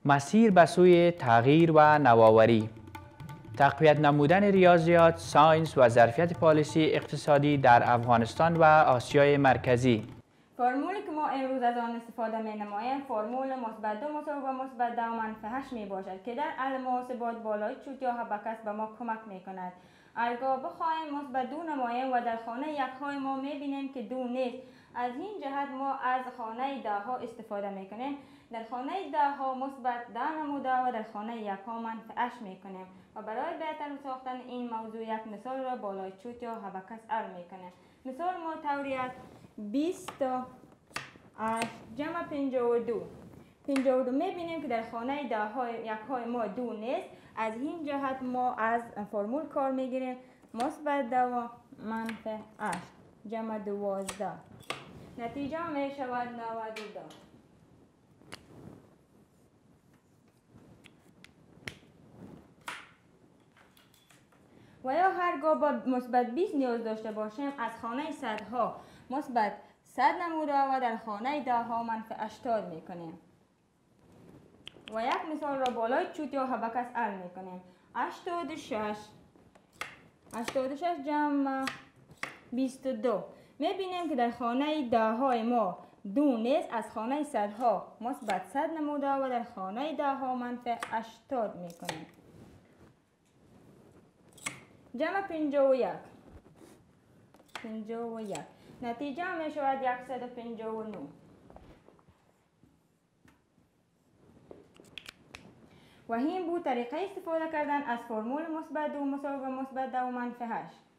مسیر به سوی تغییر و نوآوری. تقویت نمودن ریاضیات، ساینس و ظرفیت پالیسی اقتصادی در افغانستان و آسیای مرکزی. فرمولی که ما امروز از آن استفاده می نماییم فرمول مثبت 2 مساوی به مثبت 2 منفی 8 می باشد که در حل محاسبات بالای چوت یا حبکس به ما کمک می کند. اگر بخواهیم مثبت 2 نماییم و در خانه یک های ما می بینیم که 2 نیست، از این جهت ما از خانه 10 ها استفاده می کنیم. در خانه 10 ها مثبت 10 نموده و در خانه 1 ها منفی 8 می کنیم و برای بهتر ساختن این موضوع یک مثال را بالای چوت یا حبکس حل می کنیم. مثال ما طوری است: 20 تا 8 جمع 52. 52 میبینیم که در خانه 10 های یک های ما 2 نیست. از این جهت ما از فرمول کار میگیریم مثبت 2 منفی 8 جمع 12. نتیجه می شود 92. و یا هرگاه با مثبت 20 نیاز داشته باشیم از خانه صدها مثبت 100 نموده و در خانه 10 ها منفی 80 می کنیم و یک مثال را بالای چوت یا حبکس حل می کنیم. 86 جمع 22 می بینیم که در خانه 10 های ما 2 نیست. از خانه 100 ها مثبت 100 نموده و در خانه 10 ها منفی 80 می کنیم. جمع 51 نتیجه می شود 159. و این بود طریقه استفاده کردن از فرمول مثبت 2 مساوی به مثبت 2 منفی 8.